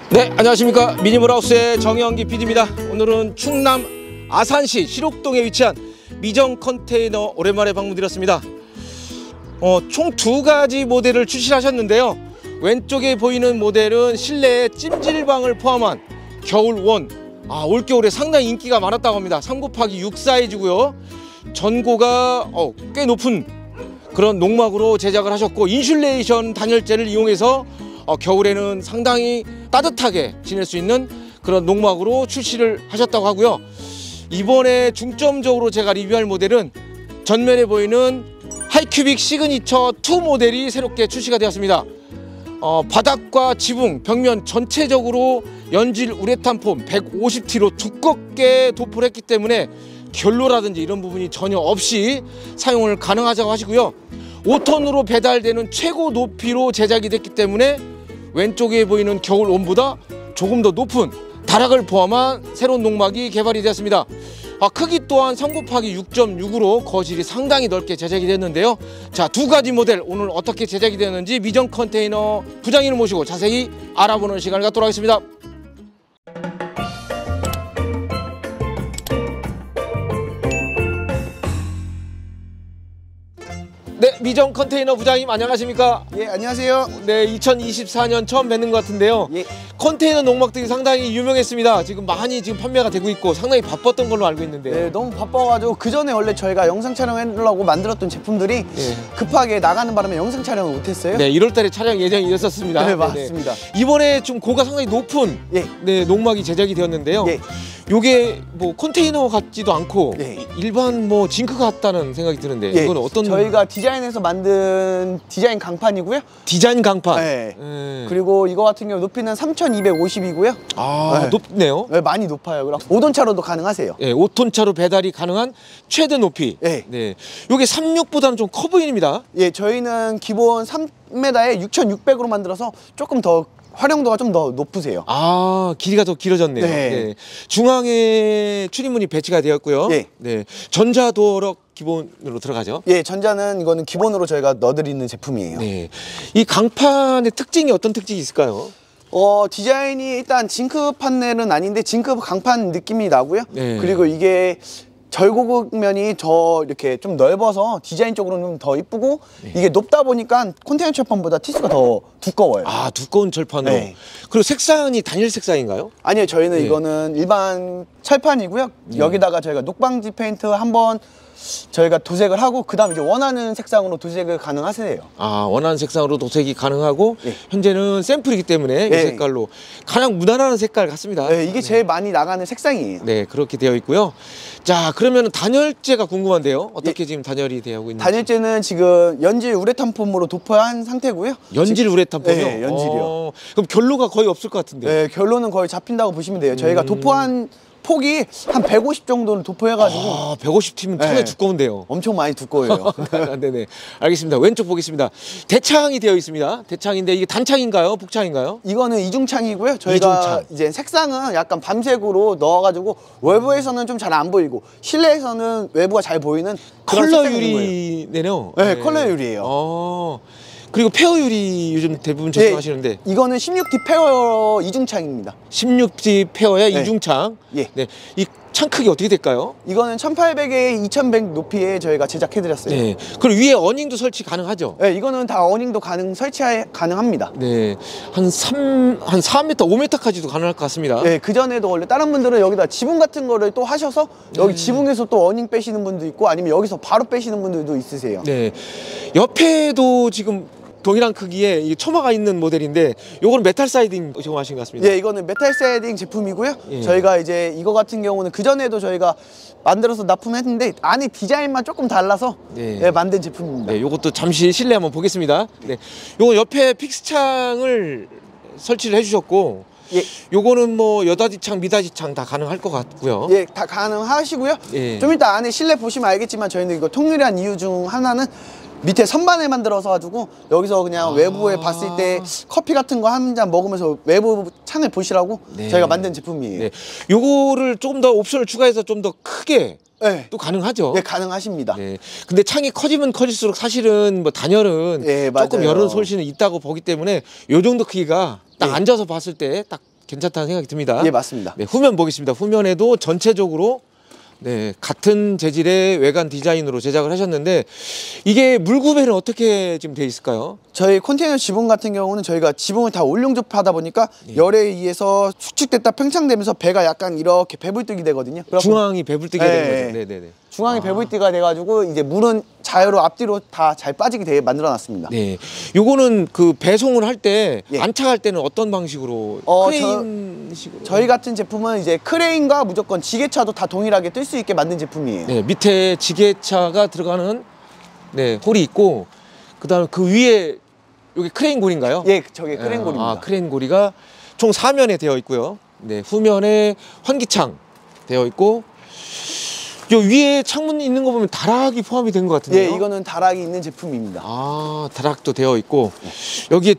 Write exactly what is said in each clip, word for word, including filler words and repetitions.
네, 안녕하십니까. 미니몰하우스의 정영기 피디입니다. 오늘은 충남 아산시 실옥동에 위치한 미정 컨테이너 오랜만에 방문드렸습니다. 어, 총 두 가지 모델을 출시하셨는데요. 왼쪽에 보이는 모델은 실내에 찜질방을 포함한 겨울원, 아, 올겨울에 상당히 인기가 많았다고 합니다. 삼 곱하기 육 사이즈고요. 전고가 어, 꽤 높은 그런 농막으로 제작을 하셨고, 인슐레이션 단열재를 이용해서 어, 겨울에는 상당히 따뜻하게 지낼 수 있는 그런 농막으로 출시를 하셨다고 하고요. 이번에 중점적으로 제가 리뷰할 모델은 전면에 보이는 하이큐빅 시그니처 투 모델이 새롭게 출시가 되었습니다. 어, 바닥과 지붕, 벽면 전체적으로 연질 우레탄 폼 백오십 티로 두껍게 도포를 했기 때문에 결로라든지 이런 부분이 전혀 없이 사용을 가능하다고 하시고요. 오 톤으로 배달되는 최고 높이로 제작이 됐기 때문에 왼쪽에 보이는 겨울온보다 조금 더 높은 다락을 포함한 새로운 농막이 개발이 되었습니다. 아, 크기 또한 삼 곱하기 육 점 육으로 거실이 상당히 넓게 제작이 됐는데요. 자, 두 가지 모델 오늘 어떻게 제작이 되었는지 미정 컨테이너 부장님을 모시고 자세히 알아보는 시간을 갖도록 하겠습니다. 네, 미정 컨테이너 부장님 안녕하십니까? 예, 안녕하세요. 네, 이천이십사 년 처음 뵙는 것 같은데요. 예. 컨테이너 농막들이 상당히 유명했습니다. 지금 많이 지금 판매가 되고 있고 상당히 바빴던 걸로 알고 있는데. 네, 너무 바빠가지고 그 전에 원래 저희가 영상 촬영하려고 만들었던 제품들이 예. 급하게 나가는 바람에 영상 촬영을 못했어요. 네, 일월 달에 촬영 예정이었었습니다. 네, 맞습니다. 네네. 이번에 좀 고가 상당히 높은 예. 네, 농막이 제작이 되었는데요. 예. 요게 뭐 컨테이너 같지도 않고 예. 일반 뭐 징크 같다는 생각이 드는데 예. 이건 어떤 저희가 디자인해서 만든 디자인 강판이고요. 디자인 강판. 네. 음. 그리고 이거 같은 경우 높이는 삼천이백오십이고요. 아, 네. 높네요. 네, 많이 높아요. 그럼 오 톤 차로도 가능하세요. 예, 오 톤 차로 배달이 가능한 최대 높이. 예. 네. 요게 삼십육보다는 좀 커 보입니다. 예, 저희는 기본 삼 미터에 육천육백으로 만들어서 조금 더 활용도가 좀 더 높으세요. 아, 길이가 더 길어졌네요. 네. 네. 중앙에 출입문이 배치가 되었고요. 예. 네. 전자도어락 기본으로 들어가죠. 예, 전자는 이거는 기본으로 저희가 넣어드리는 제품이에요. 네. 이 강판의 특징이 어떤 특징이 있을까요? 어, 디자인이 일단 징크 판넬은 아닌데 징크 강판 느낌이 나고요. 네. 그리고 이게 절곡면이 더 이렇게 좀 넓어서 디자인적으로는 좀 더 이쁘고, 네. 이게 높다 보니까 컨테이너 철판보다 티스가 더 두꺼워요. 아, 두꺼운 철판으로. 네. 그리고 색상이 단일 색상인가요? 아니요, 저희는 네. 이거는 일반 철판이고요. 네. 여기다가 저희가 녹방지 페인트 한번 저희가 도색을 하고 그 다음 이제 원하는 색상으로 도색을 가능하세요. 아, 원하는 색상으로 도색이 가능하고, 예. 현재는 샘플이기 때문에 예. 이 색깔로 가장 무난한 색깔 같습니다. 네, 이게 제일 많이 나가는 색상이에요. 네, 그렇게 되어 있고요. 자, 그러면 단열재가 궁금한데요. 어떻게 예. 지금 단열이 되어 있는지. 단열재는 지금 연질 우레탄 폼으로 도포한 상태고요. 연질 우레탄 폼이요? 네, 연질이요. 어, 그럼 결로가 거의 없을 것 같은데. 네, 결론은 거의 잡힌다고 보시면 돼요. 저희가 음. 도포한 폭이 한 백오십 정도를 도포해가지고. 아, 백오십 티면 상당히 네. 두꺼운데요. 엄청 많이 두꺼워요. 네네. 알겠습니다. 왼쪽 보겠습니다. 대창이 되어 있습니다. 대창인데 이게 단창인가요? 북창인가요? 이거는 이중창이고요. 저희가 이중창. 이제 색상은 약간 밤색으로 넣어가지고 외부에서는 좀 잘 안 보이고 실내에서는 외부가 잘 보이는 그런 컬러 색상이 있는 거예요. 유리네요. 네, 컬러 유리예요. 어. 그리고 페어 유리 요즘 대부분 적용하시는데. 네, 이거는 십육 티 페어 이중창입니다. 십육 티 페어의 네. 이중창. 예. 네. 이 창 크기 어떻게 될까요? 이거는 천팔백에 이천백 높이에 저희가 제작해드렸어요. 네. 그리고 위에 어닝도 설치 가능하죠? 네, 이거는 다 어닝도 가능, 설치 가능합니다. 네. 한 삼, 한 사 미터, 오 미터까지도 가능할 것 같습니다. 네, 그전에도 원래 다른 분들은 여기다 지붕 같은 거를 또 하셔서 여기 네. 지붕에서 또 어닝 빼시는 분도 있고 아니면 여기서 바로 빼시는 분들도 있으세요. 네. 옆에도 지금 동일한 크기의 이 처마가 있는 모델인데 요거는 메탈 사이딩 적용하신 것 같습니다. 예, 이거는 메탈 사이딩 제품이고요. 예. 저희가 이제 이거 같은 경우는 그전에도 저희가 만들어서 납품했는데 안에 디자인만 조금 달라서 네. 예, 만든 제품입니다. 네, 요것도 잠시 실내 한번 보겠습니다. 네. 요거 옆에 픽스창을 설치를 해 주셨고 예. 요거는 뭐 여다지창, 미다지창 다 가능할 것 같고요. 예, 다 가능하시고요. 예. 좀 이따 안에 실내 보시면 알겠지만 저희는 이거 통일한 이유 중 하나는 밑에 선반을 만들어서 가지고 여기서 그냥 아 외부에 봤을 때 커피 같은 거 한 잔 먹으면서 외부 창을 보시라고 네. 저희가 만든 제품이에요. 네. 요거를 조금 더 옵션을 추가해서 좀 더 크게 네. 또 가능하죠. 네, 가능하십니다. 네. 근데 창이 커지면 커질수록 사실은 뭐 단열은 네, 조금 맞아요. 열은 솔씨는 있다고 보기 때문에 요 정도 크기가 딱 네. 앉아서 봤을 때 딱 괜찮다는 생각이 듭니다. 예, 맞습니다. 네, 후면 보겠습니다. 후면에도 전체적으로 네, 같은 재질의 외관 디자인으로 제작을 하셨는데 이게 물 구배는 어떻게 지금 돼 있을까요? 저희 컨테이너 지붕 같은 경우는 저희가 지붕을 다 올용접하다 보니까 예. 열에 의해서 수축됐다 팽창되면서 배가 약간 이렇게 배불뜨기 되거든요. 중앙이 배불뜨게 네, 되는 네. 거죠. 네네네. 중앙이 아. 배불뜨기가 돼가지고 이제 물은 자유로 앞뒤로 다 잘 빠지게 돼 만들어놨습니다. 네, 요거는 그 배송을 할 때 예. 안착할 때는 어떤 방식으로 어, 크레인식으로? 저희 같은 제품은 이제 크레인과 무조건 지게차도 다 동일하게 뜰 수 있게 만든 제품이에요. 네, 밑에 지게차가 들어가는 네 홀이 있고 그다음에 그 위에 여기 크레인 고리인가요? 예, 저게 크레인 고리입니다. 아, 크레인 고리가 총 사 면에 되어 있고요. 네, 후면에 환기창 되어 있고 요 위에 창문 있는 거 보면 다락이 포함이 된 것 같은데요. 예, 이거는 다락이 있는 제품입니다. 아, 다락도 되어 있고 여기에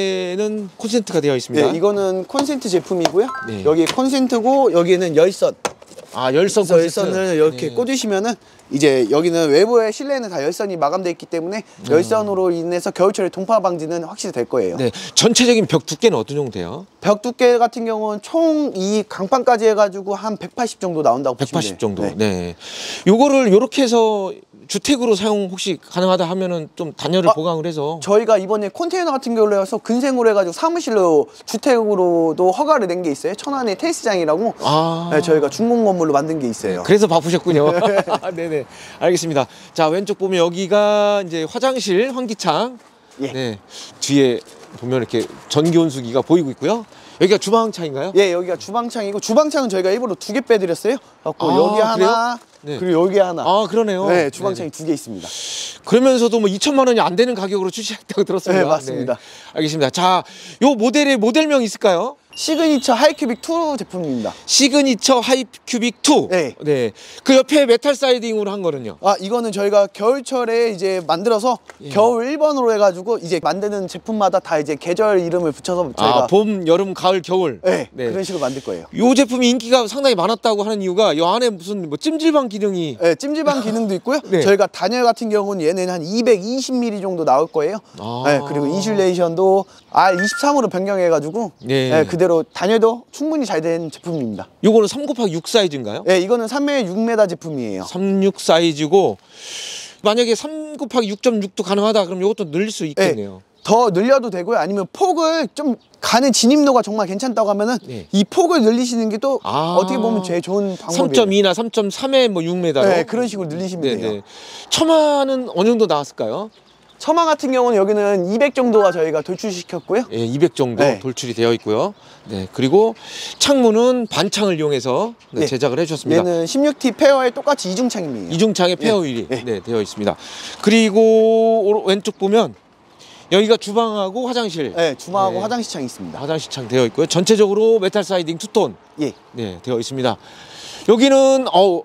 뒤에는 콘센트가 되어 있습니다. 네, 이거는 콘센트 제품이고요. 네. 여기 콘센트고 여기는 열선. 아, 열선 그래서 콘센트. 열선을 이렇게 네. 꽂으시면은 이제 여기는 외부에 실내는 다 열선이 마감되어 있기 때문에 음. 열선으로 인해서 겨울철에 동파 방지는 확실히 될 거예요. 네, 전체적인 벽 두께는 어떤 정도 돼요? 벽 두께 같은 경우는 총 이 강판까지 해가지고 한 백팔십 정도 나온다고 보시면 돼요. 백팔십 정도. 네. 네. 요거를 요렇게 해서 주택으로 사용 혹시 가능하다 하면은 좀 단열을 아, 보강을 해서 저희가 이번에 컨테이너 같은 경우로 해서 근생으로 해가지고 사무실로 주택으로도 허가를 낸 게 있어요. 천안의 테니스장이라고 아. 네, 저희가 준공 건물로 만든 게 있어요. 그래서 바쁘셨군요. 네네. 알겠습니다. 자, 왼쪽 보면 여기가 이제 화장실 환기창. 예. 네. 뒤에 보면 이렇게 전기 온수기가 보이고 있고요. 여기가 주방창인가요? 예, 여기가 주방창이고 주방창은 저희가 일부러 두 개 빼드렸어요. 갖고 아, 여기 그래요? 하나 네. 그리고 여기 하나. 아, 그러네요. 네, 주방창이 두 개 있습니다. 그러면서도 뭐 이천만 원이 안 되는 가격으로 출시했다고 들었습니다. 네, 맞습니다. 네. 알겠습니다. 자, 요 모델의 모델명 있을까요? 시그니처 하이큐빅 투 제품입니다. 시그니처 하이큐빅 투. 네. 네. 그 옆에 메탈 사이딩으로 한 거는요. 아, 이거는 저희가 겨울철에 이제 만들어서 예. 겨울 일 번으로 해가지고 이제 만드는 제품마다 다 이제 계절 이름을 붙여서 저희가 아, 봄, 여름, 가을, 겨울. 네, 네. 그런 식으로 만들 거예요. 요 제품이 인기가 상당히 많았다고 하는 이유가 요 안에 무슨 뭐 찜질방 기능이 네, 찜질방 기능도 있고요. 네. 저희가 단열 같은 경우는 얘는 한 이백이십 밀리미터 정도 나올 거예요. 아. 네, 그리고 인슐레이션도 알 이십삼으로 변경해가지고 네. 네, 그대로 단열도 충분히 잘 된 제품입니다. 요거는 삼 곱하기 육 사이즈인가요? 네, 이거는 삼 에 육 미터 제품이에요. 삼십육 사이즈고 만약에 삼 곱하기 육 점 육도 가능하다 그럼 요것도 늘릴 수 있겠네요. 더 늘려도 되고요. 아니면 폭을 좀 가는 진입로가 정말 괜찮다고 하면은 네. 이 폭을 늘리시는 게 또 아. 어떻게 보면 제일 좋은 방법이에요. 삼 점 이나 삼 점 삼에 뭐 육 미터로. 네, 그런 식으로 늘리시면 돼요. 처마는 어느 정도 나왔을까요? 처마 같은 경우는 여기는 이백 정도가 저희가 돌출시켰고요. 예, 이백 정도 네. 돌출이 되어 있고요. 네, 그리고 창문은 반창을 이용해서 네, 네. 제작을 해주셨습니다. 얘는 십육 티 페어에 똑같이 이중창입니다. 이중창의 페어 휠이 예. 네, 되어 있습니다. 그리고 오른- 왼쪽 보면 여기가 주방하고 화장실. 네, 주방하고 네. 화장실창이 있습니다. 화장실창 되어 있고요. 전체적으로 메탈 사이딩 투톤 예. 네, 되어 있습니다. 여기는 어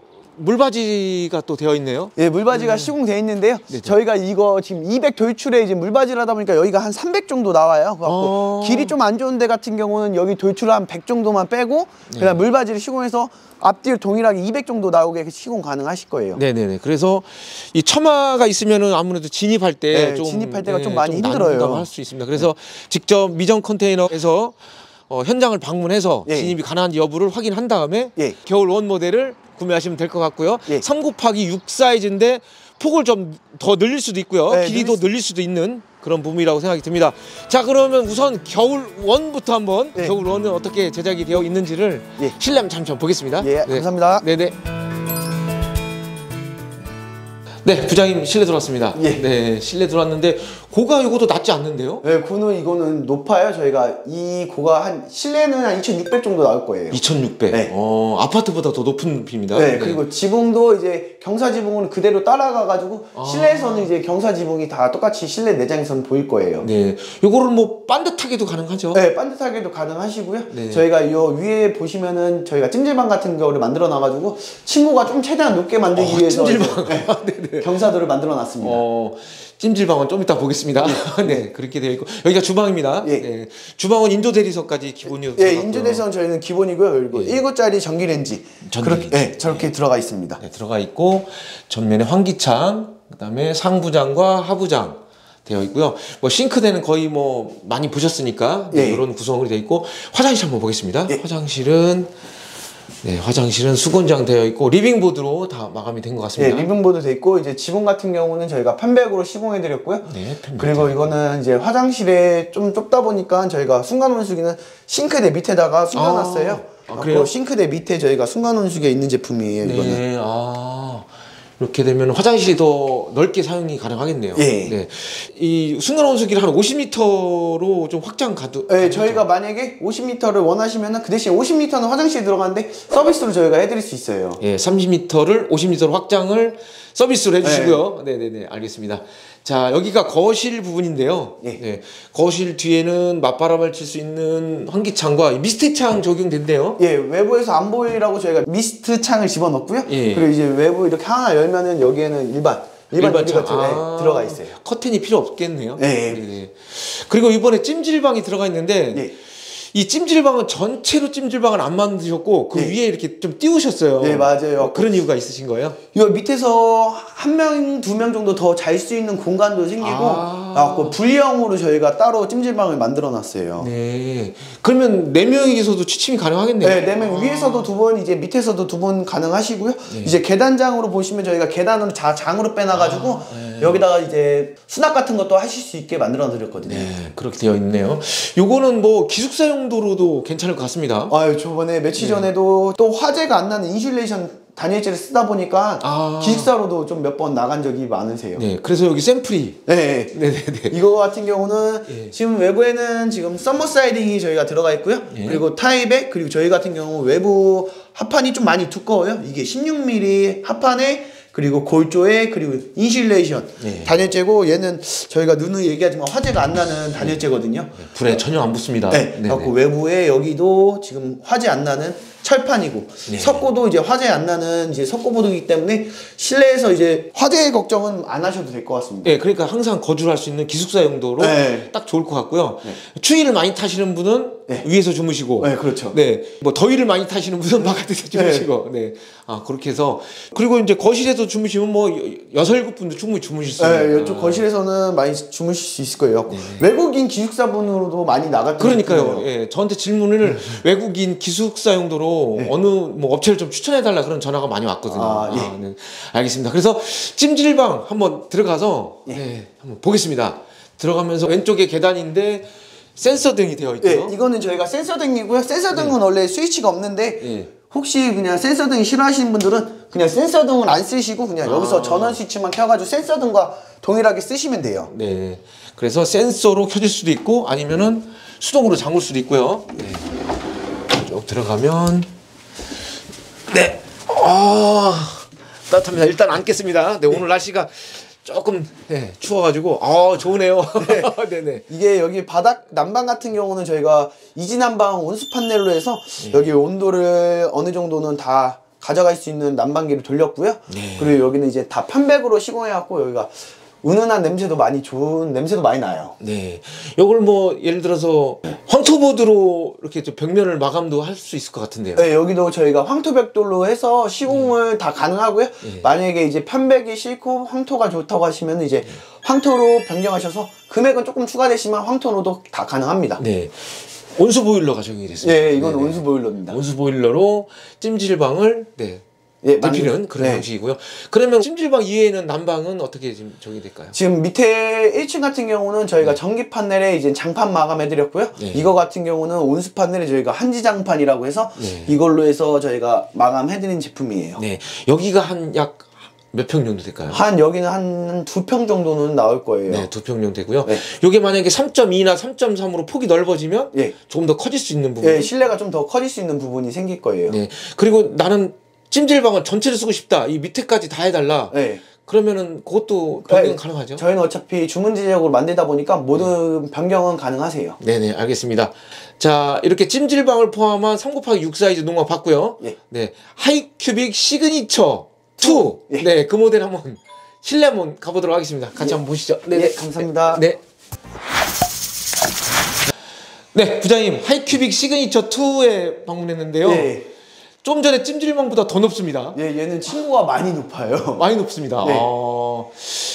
물바지가 또 되어 있네요. 예, 물바지가 시공되어 있는데요. 네, 저희가 이거 지금 이백 돌출에 이제 물바지를 하다 보니까 여기가 한 삼백 정도 나와요. 그래갖고 어. 길이 좀 안 좋은 데 같은 경우는 여기 돌출 한 백 정도만 빼고 네. 그다음 물바지를 시공해서 앞뒤로 동일하게 이백 정도 나오게 시공 가능하실 거예요. 네네네. 그래서 이 처마가 있으면은 아무래도 진입할 때 네, 좀 진입할 때가 좀 많이 힘들어요. 난감할 수 있습니다. 그래서 직접 미정 컨테이너에서 어, 현장을 방문해서 예. 진입이 가능한지 여부를 확인한 다음에 예. 겨울 원 모델을 구매하시면 될 것 같고요. 예. 삼 곱하기 육 사이즈인데 폭을 좀 더 늘릴 수도 있고요. 네, 길이도 늘릴 수- 늘릴 수도 있는 그런 부분이라고 생각이 듭니다. 자, 그러면 우선 겨울 원부터 한번 네. 겨울 원은 어떻게 제작이 되어 있는지를 예. 실내함 잠시 보겠습니다. 예, 감사합니다. 네네. 네, 부장님 실내 들어왔습니다. 예. 네, 실내 들어왔는데 고가 요것도 낮지 않는데요? 네, 고는 이거는 높아요. 저희가 이 고가 한 실내는 한 이천육백 정도 나올 거예요. 이천육백. 네. 어, 아파트보다 더 높은 높이입니다. 네, 그리고 지붕도 이제 경사 지붕은 그대로 따라가가지고 아. 실내에서는 이제 경사 지붕이 다 똑같이 실내 내장에서는 보일 거예요. 네, 요거를 뭐 반듯하게도 가능하죠? 네, 반듯하게도 가능하시고요. 네. 저희가 요 위에 보시면은 저희가 찜질방 같은 거를 만들어 놔가지고 친구가 좀 최대한 높게 만들기 어, 위해서 찜질방. 이제, 네, 네네. 경사도를 만들어 놨습니다. 어, 찜질방은 좀 이따 보겠습니다. 네, 그렇게 되어 있고 여기가 주방입니다. 예. 네, 주방은 인조 대리석까지 기본이요. 예, 인조대선 저희는 기본이고요. 그리고 예. 일 구짜리 전기레인지 전기레인지. 그렇게, 예, 저렇게 들어가 있습니다. 네, 들어가 있고 전면에 환기창, 그다음에 상부장과 하부장 되어 있고요. 뭐 싱크대는 거의 뭐 많이 보셨으니까 네, 예. 이런 구성으로 되어 있고 화장실 한번 보겠습니다. 예. 화장실은 네, 화장실은 수건장 되어 있고 리빙보드로 다 마감이 된 것 같습니다. 네, 리빙보드 돼 있고 이제 지붕 같은 경우는 저희가 편백으로 시공해 드렸고요. 네, 편백. 그리고 이거는 이제 화장실에 좀 좁다 보니까 저희가 순간 온수기는 싱크대 밑에다가 숨겨놨어요. 아, 아, 어, 그래요? 그 싱크대 밑에 저희가 순간 온수기가 있는 제품이에요. 네, 이거는. 아. 이렇게 되면 화장실이 더 넓게 사용이 가능하겠네요. 예. 네. 이 순간 온수기를 한 오십 미터로 좀 확장 가도. 네, 저희가 만약에 오십 미터를 원하시면은 그 대신 오십 미터는 화장실에 들어가는데 서비스로 저희가 해드릴 수 있어요. 예, 삼십 미터를 오십 미터로 확장을 서비스로 해주시고요. 네, 네, 네, 알겠습니다. 자, 여기가 거실 부분인데요. 예. 네, 거실 뒤에는 맞바람을 칠 수 있는 환기창과 미스트 창 적용된대요. 예, 외부에서 안 보이라고 저희가 미스트 창을 집어넣고요. 예. 그리고 이제 외부 이렇게 하나 열면은 여기에는 일반 일반 유리가 창. 아, 들어가 있어요. 커튼이 필요 없겠네요. 예. 네, 네. 그리고 이번에 찜질방이 들어가 있는데. 예. 이 찜질방은 전체로 찜질방을 안 만드셨고 그 네. 위에 이렇게 좀 띄우셨어요. 네, 맞아요. 어, 그런 이유가 있으신 거예요? 이거 밑에서 한 명, 두 명 정도 더 잘 수 있는 공간도 생기고, 아. 아, 그 분리형으로 저희가 따로 찜질방을 만들어 놨어요. 네. 그러면 네 명이서도 취침이 가능하겠네요. 네, 네 명 아. 위에서도 두 분, 이제 밑에서도 두 분 가능하시고요. 네. 이제 계단장으로 보시면 저희가 계단으로 자, 장으로 빼놔가지고, 아, 네. 여기다가 이제 수납 같은 것도 하실 수 있게 만들어 드렸거든요. 네, 그렇게 되어 있네요. 요거는 뭐 기숙사 용도로도 괜찮을 것 같습니다. 아유, 저번에 며칠 전에도 또 화재가 안 나는 인슐레이션 단열재를 쓰다 보니까 아. 기숙사로도 좀 몇 번 나간 적이 많으세요. 네, 그래서 여기 샘플이. 네. 네, 네, 네. 이거 같은 경우는 예. 지금 외부에는 지금 썸머 사이딩이 저희가 들어가 있고요. 예. 그리고 타입에 그리고 저희 같은 경우 외부 합판이 좀 많이 두꺼워요. 이게 십육 밀리미터 합판에 그리고 골조에 그리고 인슐레이션 예. 단열재고 얘는 저희가 누누이 얘기하지만 화재가 안 나는 단열재거든요. 불에 전혀 안 붙습니다. 네. 그래갖고 외부에 여기도 지금 화재 안 나는 철판이고 네. 석고도 이제 화재 안 나는 이제 석고보드이기 때문에 실내에서 이제 화재 걱정은 안 하셔도 될 것 같습니다. 네, 그러니까 항상 거주를 할 수 있는 기숙사 용도로 네. 딱 좋을 것 같고요. 추위를 많이 타시는 분은 네. 위에서 주무시고, 네, 그렇죠. 네, 뭐 더위를 많이 타시는 분은 바깥에서 주무시고, 네, 아 그렇게 해서 그리고 이제 거실에서 주무시면 뭐 여- 여섯 일곱 분도 충분히 주무실 수 있는. 네, 이쪽 거실에서는 많이 주무실 수 있을 거예요. 외국인 기숙사분으로도 많이 나갔던 그러니까요. 예, 저한테 질문을 외국인 기숙사 용도로 어느 뭐 업체를 좀 추천해 달라 그런 전화가 많이 왔거든요. 아, 예. 아, 네. 알겠습니다. 그래서 찜질방 한번 들어가서 네, 한번 보겠습니다. 들어가면서 왼쪽에 계단인데 센서 등이 되어 있죠. 네, 이거는 저희가 센서 등이고요. 센서 등은 원래 스위치가 없는데 예. 혹시 그냥 센서 등 싫어하시는 분들은 그냥 센서 등은 안 쓰시고 그냥 아. 여기서 전원 스위치만 켜가지고 센서 등과 동일하게 쓰시면 돼요. 네. 그래서 센서로 켜질 수도 있고 아니면은 수동으로 잠글 수도 있고요. 네. 쭉 들어가면 네. 아, 따뜻합니다. 일단 앉겠습니다. 네, 오늘 날씨가 조금 네, 추워가지고 아 좋으네요. 네, 네. 이게 여기 바닥 난방 같은 경우는 저희가 이지난방 온수 판넬로 해서 여기 온도를 어느 정도는 다 가져갈 수 있는 난방기를 돌렸고요. 네. 그리고 여기는 이제 다 편백으로 시공해갖고 여기가 은은한 냄새도 많이 좋은 냄새도 많이 나요. 네. 요걸 뭐 예를 들어서 황토보드로 이렇게 좀 벽면을 마감도 할 수 있을 것 같은데요. 네, 여기도 저희가 황토벽돌로 해서 시공을 다 가능하고요. 예. 만약에 이제 편백이 싫고 황토가 좋다고 하시면 이제 황토로 변경하셔서 금액은 조금 추가되시면 황토로도 다 가능합니다. 네. 온수 보일러가 적용이 됐습니다. 네, 이건 네네. 온수 보일러입니다. 온수 보일러로 찜질방을 네. 예, 넓히는 만- 그런 네. 방식이고요. 그러면 찜질방 이외에는 난방은 어떻게 지금 적용이 될까요? 지금 밑에 일 층 같은 경우는 저희가 전기 판넬에 이제 장판 마감해드렸고요. 네. 이거 같은 경우는 온수 판넬에 저희가 한지장판이라고 해서 네. 이걸로 해서 저희가 마감해드린 제품이에요. 네. 여기가 한 약 몇 평 정도 될까요? 한 여기는 한 두 평 정도는 나올 거예요. 네, 두 평 정도 되고요. 네. 요게 만약에 삼 점 이나 삼 점 삼으로 폭이 넓어지면 예. 조금 더 커질 수 있는 부분. 예, 실내가 좀 더 커질 수 있는 부분이 생길 거예요. 네. 그리고 나는 찜질방을 전체를 쓰고 싶다. 이 밑에까지 다 해달라. 네. 그러면은 그것도 변경 네, 가능하죠? 저희는 어차피 주문 지역으로 만들다 보니까 모든 변경은 가능하세요. 네네, 알겠습니다. 자, 이렇게 찜질방을 포함한 삼 곱하기 육 사이즈 농막 봤고요. 예. 네. 하이큐빅 시그니처 투. 예. 네, 그 모델 한번 실내 한번 가보도록 하겠습니다. 같이 예. 한번 보시죠. 네, 네, 감사합니다. 네. 네, 부장님, 하이큐빅 시그니처 투에 방문했는데요. 네. 좀 전에 찜질방보다 더 높습니다. 예, 얘는 층고가 많이 높아요. 많이 높습니다. 네. 어,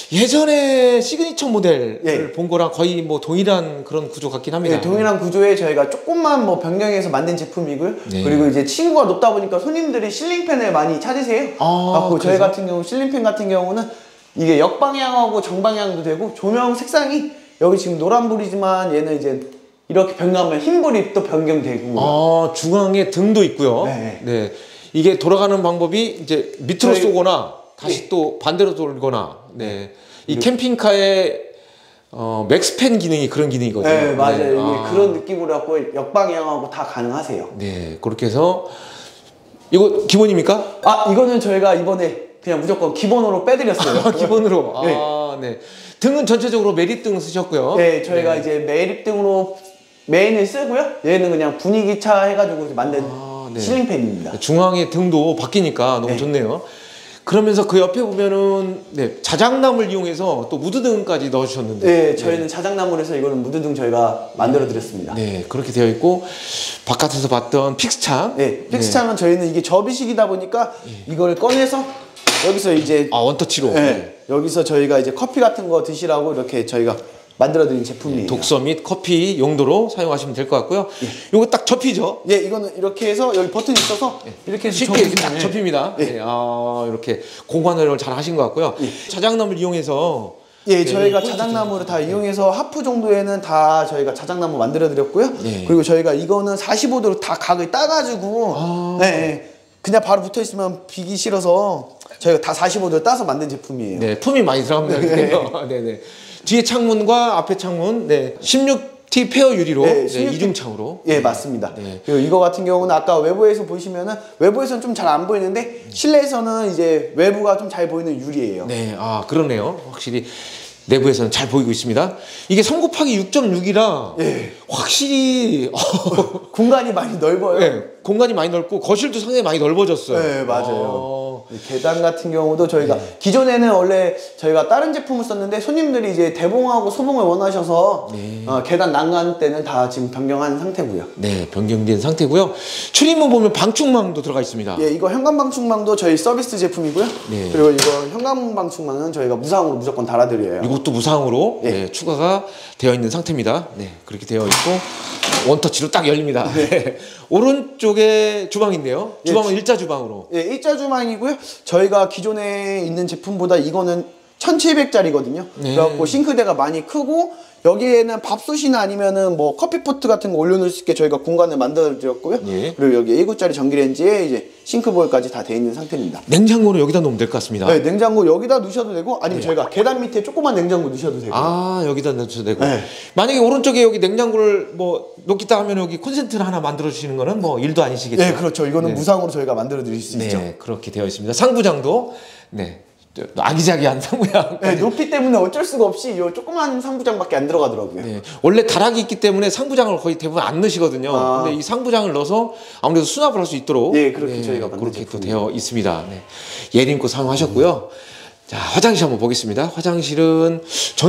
예전에 시그니처 모델을 예. 본 거랑 거의 뭐 동일한 그런 구조 같긴 합니다. 네, 동일한 구조에 저희가 조금만 뭐 변경해서 만든 제품이고요. 네. 그리고 이제 층고가 높다 보니까 손님들이 실링팬을 많이 찾으세요. 아, 갖고 저희 그래서? 같은 경우 실링팬 같은 경우는 이게 역방향하고 정방향도 되고 조명 색상이 여기 지금 노란불이지만 얘는 이제 이렇게 변경하면 흰불이 또 변경되고. 아, 중앙에 등도 있고요. 네. 네. 이게 돌아가는 방법이 이제 밑으로 저희- 쏘거나 다시 네. 또 반대로 돌거나. 네. 이 캠핑카의 어, 맥스팬 기능이 그런 기능이거든요. 네, 맞아요. 네. 이게 아. 그런 느낌으로 갖고 역방향하고 다 가능하세요. 네. 그렇게 해서 이거 기본입니까? 아, 이거는 저희가 이번에 그냥 무조건 기본으로 빼드렸어요. 아, 기본으로. 네. 아, 네. 등은 전체적으로 메리등 쓰셨고요. 네, 저희가 네. 이제 매립등으로 메인을 쓰고요. 얘는 그냥 분위기차 해가지고 만든 아, 네. 실링팬입니다. 중앙에 등도 바뀌니까 너무 네. 좋네요. 그러면서 그 옆에 보면은 네, 자작나무를 이용해서 또 무드등까지 넣어주셨는데. 네, 저희는 자작나무에서 이거는 무드등 저희가 만들어 드렸습니다. 네, 네, 그렇게 되어 있고 바깥에서 봤던 픽스창. 픽스창은 저희는 이게 접이식이다 보니까 이걸 꺼내서 여기서 이제 아, 원터치로. 네, 여기서 저희가 이제 커피 같은 거 드시라고 이렇게 저희가 만들어 드린 제품이에요. 독서 및 커피 용도로 사용하시면 될 것 같고요. 요거 딱 접히죠. 예, 이거는 이렇게 해서 여기 버튼이 있어서 이렇게 해서 쉽게 이렇게 접으시면 딱 접힙니다. 예. 네, 아, 이렇게 공간 활용을 잘 하신 것 같고요. 자작나무를 이용해서 예, 네, 저희가 포인트 자작나무를 다 이용해서 하프 정도에는 다 저희가 자작나무 만들어 드렸고요. 네. 그리고 저희가 이거는 사십오 도로 다 각을 따가지고 아. 네, 네. 그냥 바로 붙어 있으면 비기 싫어서 저희가 다 사십오 도를 따서 만든 제품이에요. 네, 품이 많이 들어갑니다. 네. 네, 네. 뒤에 창문과 앞에 창문, 네, 십육 티 페어 유리로 네, 네, 십육 티 이중창으로. 예, 맞습니다. 네. 그리고 이거 같은 경우는 아까 외부에서 보시면은 외부에서는 좀 잘 안 보이는데 실내에서는 이제 외부가 좀 잘 보이는 유리예요. 네, 아, 그러네요. 확실히 내부에서는 잘 보이고 있습니다. 이게 삼 곱하기 육 점 육이라 예. 확실히 공간이 많이 넓어요. 네, 공간이 많이 넓고 거실도 상당히 많이 넓어졌어요. 네, 맞아요. 어, 이 계단 같은 경우도 저희가 네. 기존에는 원래 저희가 다른 제품을 썼는데 손님들이 이제 대봉하고 소봉을 원하셔서 네. 어, 계단 난간 때는 다 지금 변경한 상태고요. 네, 변경된 상태고요. 출입문 보면 방충망도 들어가 있습니다. 예, 이거 현관방충망도 저희 서비스 제품이고요. 네. 그리고 이거 현관방충망은 저희가 무상으로 무조건 달아드려요. 이것도 무상으로 예. 네, 추가가 되어 있는 상태입니다. 네, 그렇게 되어 있고 원터치로 딱 열립니다. 네. 오른쪽에 주방인데요. 예, 주방은 주- 일자 주방으로. 예, 일자 주방이고요. 저희가 기존에 있는 제품보다 이거는 천칠백 짜리거든요. 네. 그래갖고 싱크대가 많이 크고 여기에는 밥솥이나 아니면은 뭐 커피포트 같은 거 올려놓을 수 있게 저희가 공간을 만들어 드렸고요. 예. 그리고 여기 일 구짜리 전기레인지에 이제 싱크볼까지 다 돼 있는 상태입니다. 냉장고를 여기다 놓으면 될 것 같습니다. 네, 냉장고 여기다 넣으셔도 되고 아니면 저희가 계단 밑에 조그만 냉장고 넣으셔도 되고. 아, 여기다 넣어도 되고. 네. 만약에 오른쪽에 여기 냉장고를 뭐 놓겠다 하면 여기 콘센트를 하나 만들어 주시는 거는 뭐 일도 아니시겠죠. 네, 그렇죠. 이거는 네. 무상으로 저희가 만들어 드릴 수 있죠. 네, 그렇게 되어 있습니다. 상부장도 네, 저, 아기자기한 상부장. 네, 높이 때문에 어쩔 수가 없이 이 조그만 상부장밖에 안 들어가더라고요. 네, 원래 다락이 있기 때문에 상부장을 거의 대부분 안 넣으시거든요. 아. 근데 이 상부장을 넣어서 아무래도 수납을 할 수 있도록 네, 그렇게 저희가 만든 그렇게 또 제품이에요. 되어 있습니다. 네. 예림고 사용하셨고요. 자, 화장실 한번 보겠습니다. 화장실은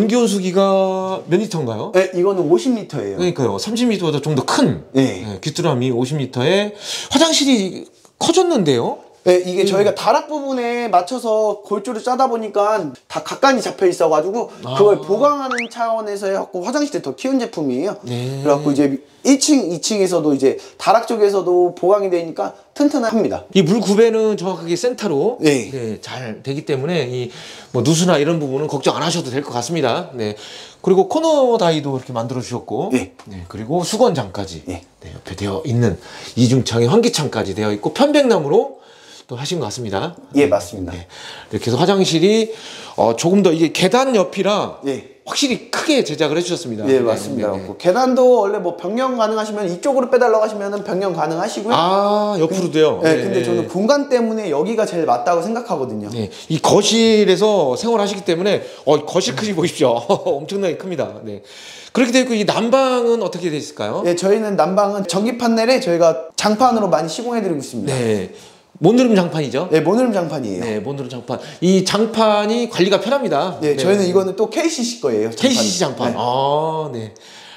전기온수기가 몇 리터인가요? 네, 이거는 오십 리터예요. 그러니까요. 삼십 리터보다 좀 더 큰 네. 귀뚜라미 오십 리터에 화장실이 커졌는데요. 네, 이게 저희가 다락 부분에 맞춰서 골조를 짜다 보니까 다 각간이 잡혀 있어가지고 그걸 보강하는 차원에서 해갖고 화장실을 더 키운 제품이에요. 네. 그래갖고 이제 일 층, 이 층에서도 이제 다락 쪽에서도 보강이 되니까 튼튼합니다. 이 물 구배는 정확하게 센터로 네. 네, 잘 되기 때문에 이 뭐 누수나 이런 부분은 걱정 안 하셔도 될 것 같습니다. 네. 그리고 코너 다이도 이렇게 만들어 주셨고, 네. 네. 그리고 수건장까지 네. 네, 옆에 되어 있는 이중창에 환기창까지 되어 있고 편백나무로 또 하신 것 같습니다. 예, 맞습니다. 네. 이렇게 해서 화장실이 어, 조금 더 이게 계단 옆이라 예. 확실히 크게 제작을 해주셨습니다. 예, 맞습니다. 네, 네, 네. 계단도 원래 뭐 변경 가능하시면 이쪽으로 빼달라고 하시면 변경 가능하시고요. 아, 옆으로도요. 네, 네, 근데 네. 저는 공간 때문에 여기가 제일 맞다고 생각하거든요. 네, 이 거실에서 생활하시기 때문에 어, 거실 크기 보십시오. 엄청나게 큽니다. 네. 그렇게 되어 있고 이 난방은 어떻게 되어 있을까요? 예, 저희는 난방은 전기 판넬에 저희가 장판으로 많이 시공해드리고 있습니다. 네. 모노름 장판이죠? 네, 모노름 장판이에요. 네, 네, 모노름 장판. 이 장판이 관리가 편합니다. 네. 저희는 이거는 또 케이씨씨 거예요. 장판이. 케이씨씨 장판. 네. 아, 네.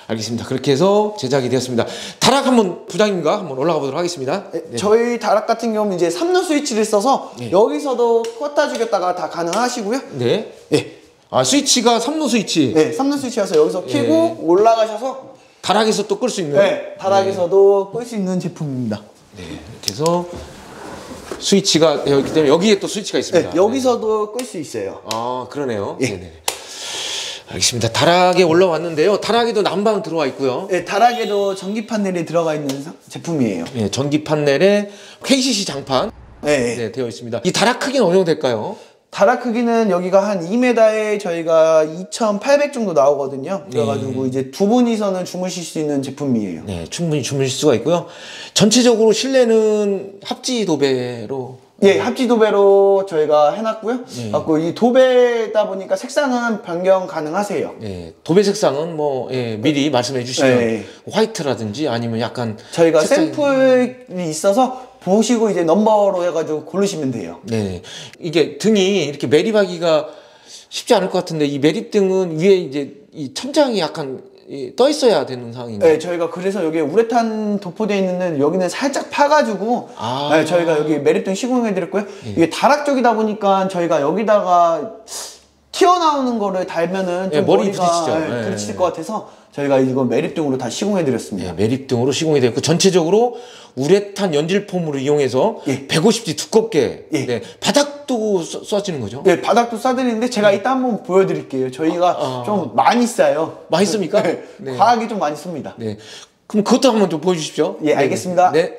알겠습니다. 그렇게 해서 제작이 되었습니다. 다락 한번 부장님과 한번 올라가 보도록 하겠습니다. 네, 네. 저희 다락 같은 경우는 이제 삼 루 스위치를 써서 네. 여기서도 껐다 죽였다가 다 가능하시고요. 네. 네. 아, 스위치가 삼 루 스위치. 네, 삼 루 스위치여서 여기서 켜고 네. 올라가셔서 다락에서 또 끌 수 있는. 네, 다락에서도 네. 끌 수 있는 제품입니다. 네, 이렇게 해서 스위치가 되어 있기 때문에 여기에 또 스위치가 있습니다. 네, 여기서도 네. 끌 수 있어요. 아, 그러네요. 예. 네네. 알겠습니다. 다락에 올라왔는데요. 다락에도 난방 들어와 있고요. 네, 다락에도 전기 판넬이 들어가 있는 제품이에요. 네, 전기 판넬에 케이씨씨 장판 네. 네, 되어 있습니다. 이 다락 크기는 어느 정도 될까요? 다락 크기는 여기가 한 이 미터에 저희가 이천팔백 정도 나오거든요. 그래가지고 네. 이제 두 분이서는 주무실 수 있는 제품이에요. 네, 충분히 주무실 수가 있고요. 전체적으로 실내는 합지 도배로. 예, 합지 도배로 저희가 해놨고요. 네. 갖고 이 도배다 보니까 색상은 변경 가능하세요. 네, 도배 색상은 뭐 예, 미리 말씀해 주시면 네. 화이트라든지 아니면 약간 저희가 색상이... 샘플이 있어서 보시고 이제 넘버로 해가지고 고르시면 돼요. 네, 이게 등이 이렇게 매립하기가 쉽지 않을 것 같은데 이 매립등은 위에 이제 이 천장이 약간 떠 있어야 되는 상황인가요? 네, 저희가 그래서 여기 우레탄 도포되어 있는 여기는 살짝 파가지고 아 네, 저희가 여기 매립등 시공해 드렸고요. 네. 이게 다락 쪽이다 보니까 저희가 여기다가 튀어나오는 거를 달면은 좀 네, 머리 머리가 부딪히죠. 네, 네. 부딪힐 것 같아서 저희가 이거 매립등으로 다 시공해 드렸습니다. 네, 매립등으로 시공이 되었고 전체적으로 우레탄 연질 폼으로 이용해서 예. 백오십 지 두껍게 예. 네, 바닥도 써, 써지는 거죠? 네, 바닥도 싸드리는데 제가 이따 한번 보여드릴게요. 저희가 아, 아. 좀 많이 싸요. 많이 씁니까? 네, 네. 과하게 좀 많이 씁니다. 네, 그럼 그것도 한번 좀 보여주십시오. 예, 알겠습니다. 네.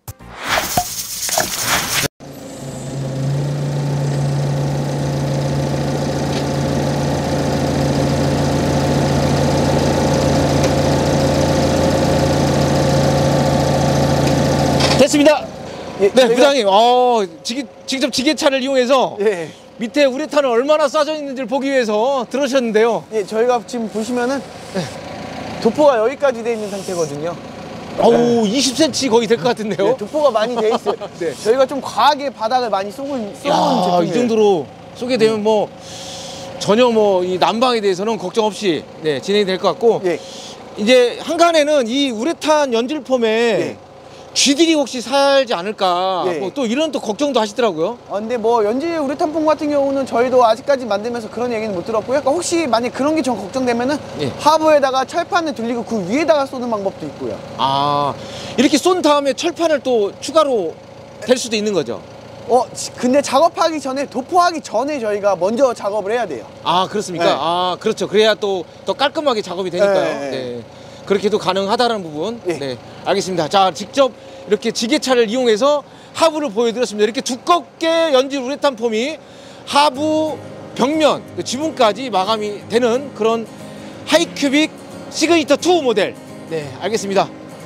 됐습니다. 예, 네, 부장님. 어, 지게, 직접 지게차를 이용해서 예. 밑에 우레탄을 얼마나 싸져 있는지를 보기 위해서 들어오셨는데요. 예, 저희가 지금 보시면은 네. 도포가 여기까지 돼 있는 상태거든요. 어우, 네. 이십 센티미터 거의 될 것 같은데요. 네, 도포가 많이 돼 있어요. 네. 저희가 좀 과하게 바닥을 많이 쏘는 제품이에요. 이 정도로 쏘게 되면 뭐 전혀 뭐 이 난방에 대해서는 걱정 없이 네, 진행이 될 것 같고 예. 이제 한간에는 이 우레탄 연질폼에 예. 쥐들이 혹시 살지 않을까 예. 뭐 또 이런 또 걱정도 하시더라고요. 아, 근데 뭐 연질 우레탄폼 같은 경우는 저희도 아직까지 만들면서 그런 얘기는 못 들었고요. 그러니까 혹시 만약 그런 게 좀 걱정되면은 예. 하부에다가 철판을 돌리고 그 위에다가 쏘는 방법도 있고요. 아, 이렇게 쏜 다음에 철판을 또 추가로 댈 수도 있는 거죠? 어, 근데 작업하기 전에 도포하기 전에 저희가 먼저 작업을 해야 돼요. 아, 그렇습니까? 네. 아, 그렇죠. 그래야 또 더 깔끔하게 작업이 되니까요. 네. 네. 그렇게도 가능하다는 부분. 예. 네, 알겠습니다. 자, 직접 이렇게 지게차를 이용해서 하부를 보여드렸습니다. 이렇게 두껍게 연질 우레탄 폼이 하부 벽면, 지붕까지 마감이 되는 그런 하이큐빅 시그니처 투 모델. 네, 알겠습니다.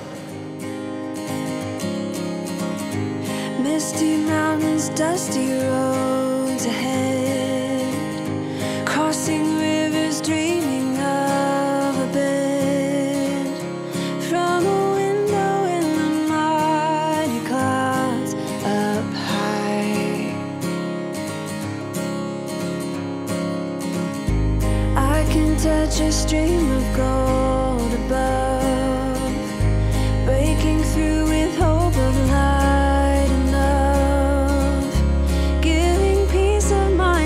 Misty mountains, dusty roads ahead, crossing rivers, dreaming of a bed from a window in the mighty clouds up high. I can touch a stream of gold above, breaking through with hope of light and love, giving peace of mind.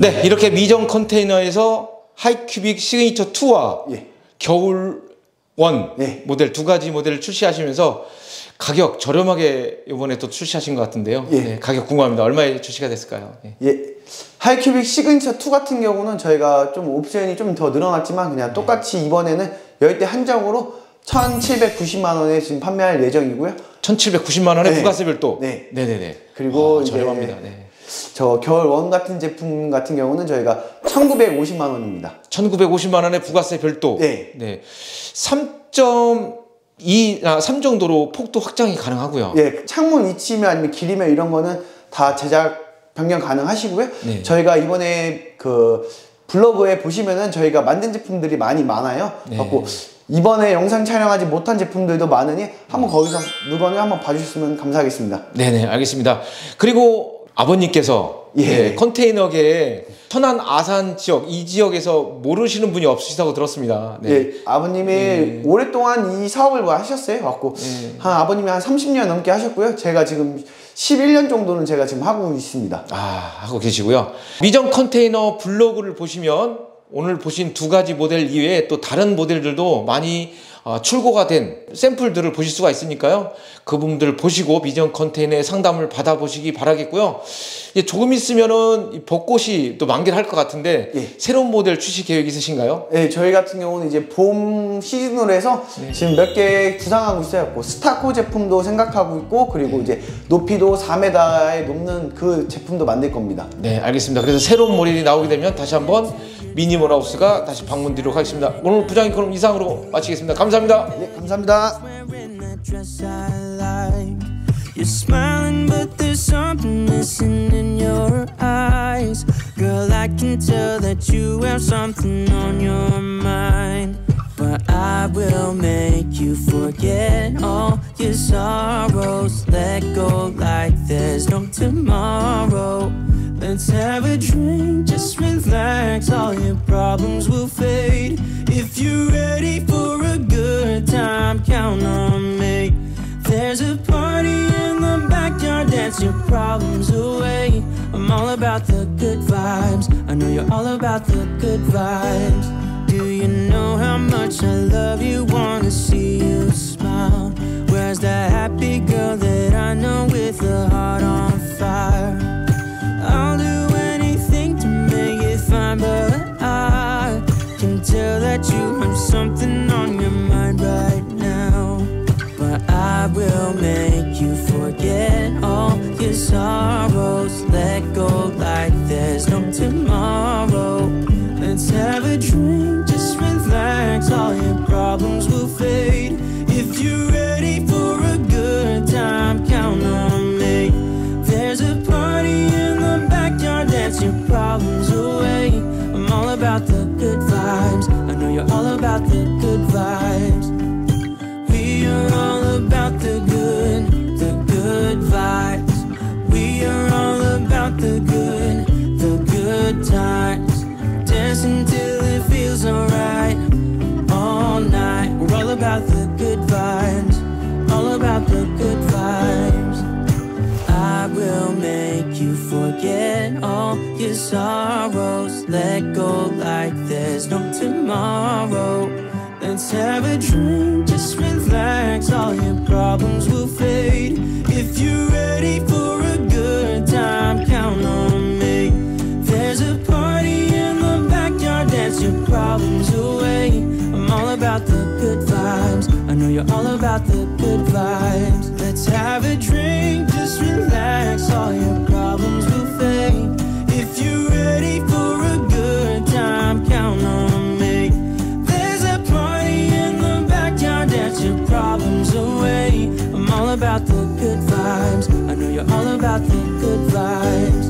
네, 이렇게 미정 컨테이너에서 하이큐빅 시그니처 이와 예. 겨울 원 네. 모델 두 가지 모델을 출시하시면서 가격 저렴하게 이번에 또 출시하신 것 같은데요. 예. 네, 가격 궁금합니다. 얼마에 출시가 됐을까요? 예. 예. 하이큐빅 시그니처 이 같은 경우는 저희가 좀 옵션이 좀 더 늘어났지만 그냥 똑같이 이번에는 열대 한정으로 천칠백구십만 원에 지금 판매할 예정이고요. 천칠백구십만 원에 네. 부가세 별도. 네. 네네네. 그리고 아, 이제 저렴합니다. 네. 저 겨울 원 같은 제품 같은 경우는 저희가 천구백오십만 원입니다. 천구백오십만 원에 부가세 별도. 네. 네. 삼 점 이, 아, 삼 정도로 폭도 확장이 가능하고요. 예, 창문 위치면 아니면 길이면 이런 거는 다 제작 변경 가능하시고요. 네. 저희가 이번에 그 블로그에 보시면은 저희가 만든 제품들이 많이 많아요. 네. 그래서 이번에 영상 촬영하지 못한 제품들도 많으니 한번 거기서 물건을 한번 봐주셨으면 감사하겠습니다. 네네, 알겠습니다. 그리고 아버님께서 예. 네, 컨테이너계에 천안 아산 지역 이 지역에서 모르시는 분이 없으시다고 들었습니다. 네. 예, 아버님이 네. 오랫동안 이 사업을 뭐 하셨어요. 갖고 네. 한 아버님이 한 삼십 년 넘게 하셨고요. 제가 지금 십일 년 정도는 제가 지금 하고 있습니다. 아, 하고 계시고요. 미정 컨테이너 블로그를 보시면 오늘 보신 두 가지 모델 이외에 또 다른 모델들도 많이 어, 출고가 된 샘플들을 보실 수가 있으니까요. 그 부분들을 보시고 미정 컨테이너의 상담을 받아보시기 바라겠고요. 이제 조금 있으면은 이 벚꽃이 또 만개를 할 것 같은데 예. 새로운 모델 출시 계획 있으신가요? 네, 저희 같은 경우는 이제 봄 시즌으로 해서 네. 지금 몇 개 구상하고 있어요. 뭐 스타코 제품도 생각하고 있고, 그리고 이제 높이도 사 미터에 넘는 그 제품도 만들 겁니다. 네, 알겠습니다. 그래서 새로운 모델이 나오게 되면 다시 한번 미니몰하우스가 다시 방문드리도록 하겠습니다. 오늘 부장님 그럼 이상으로 마치겠습니다. 감사합니다. 네, 감사합니다. Wearing that dress I like. You're smiling, but there's something missing in your eyes. Girl, I can tell that you have something on your mind. But I will make you forget all your sorrows. Let go like there's no tomorrow. Let's have a drink, just relax. All your problems will fade. If you're ready for a good time, count on me. There's a party in the backyard, dance your problems away. I'm all about the good vibes. I know you're all about the good vibes. Do you know how much I love you? Wanna see you smile. Where's that happy girl that I know with a heart on fire? I'll do anything to make it fine, but I can tell that you have something on your mind right now. But I will make you forget all your sorrows. Let go like there's no tomorrow. Let's have a drink, just relax. All your problems will fade. If you're ready for a good time, count on me. There's a party in the backyard, dance your problems away. I'm all about the good vibes. I know you're all about the good vibes. We are all about the good, the good vibes. We are all about the good, the good times. Dance until it feels alright, all night. We're all about the good vibes, all about the good vibes. I will make you forget all your sorrows. Let go like there's no tomorrow. Let's have a drink, just relax. All your problems will fade. If you're ready for a good time, count on me. There's a party in the backyard, dance your problems away. I'm all about the good vibes. I know you're all about the good vibes. Let's have a drink, just relax. All your problems will fade. If you're ready for a good time, count on me. There's a party in the backyard, dance your problems away. I'm all about the good vibes. I know you're all about the good vibes.